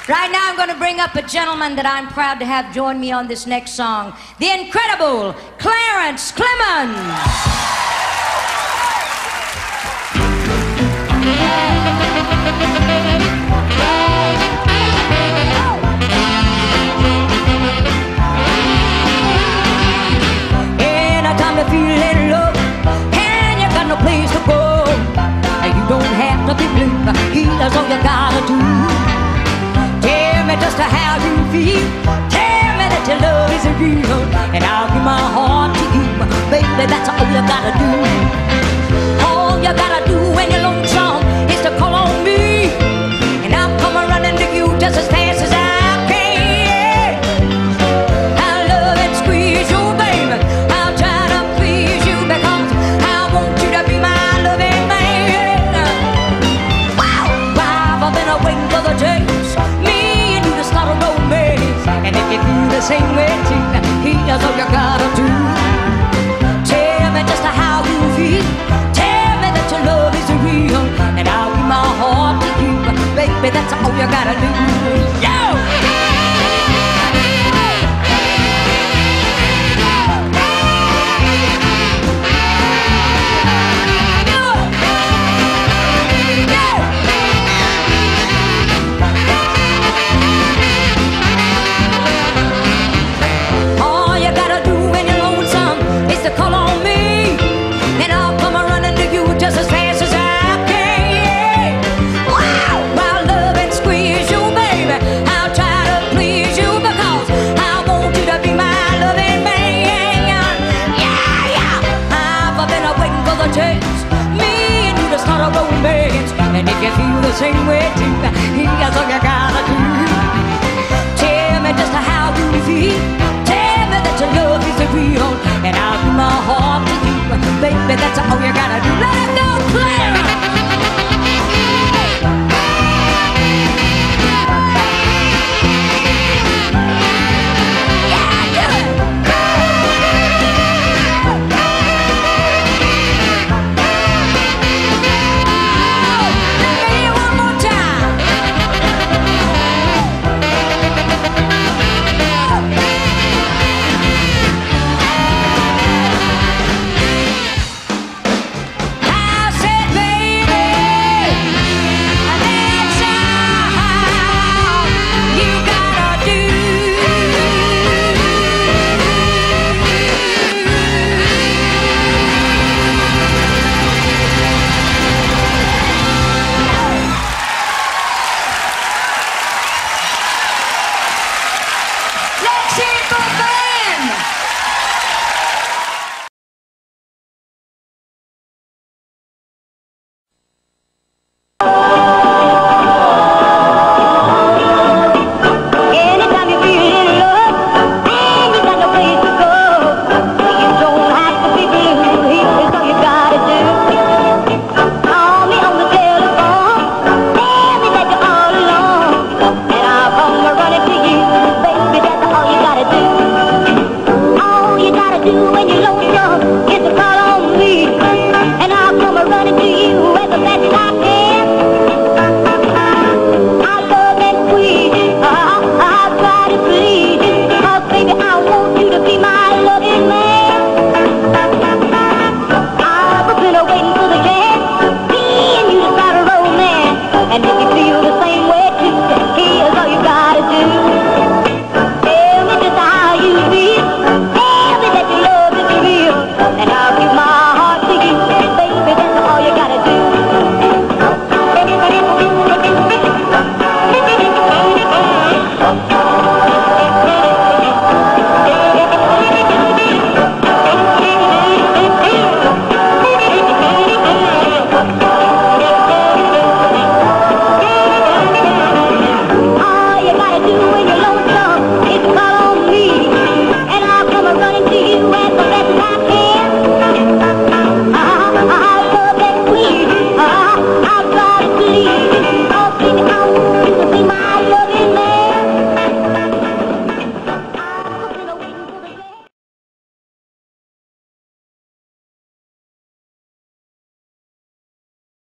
Right now I'm going to bring up a gentleman that I'm proud to have join me on this next song. The incredible Clarence Clemons. Anytime you're feeling low and you got no place to go, and you don't have to be blue, here's all you gotta do. Tell me just how you feel, tell me that your love is real, and I'll give my heart to you, baby, that's all you gotta do. All you gotta do when you're lonesome is to call on me, and I'll come running to you just as fast as I can. I'll love and squeeze you, baby, I'll try to please you, because I want you to be my loving man. Wow, I've been waiting for the chance, me and you to start a romance, and if you feel the same way too, here's all you gotta do. Tell me just how you feel, tell me that your love is real, and I'll give my heart to you, baby, that's all you gotta do. Yeah!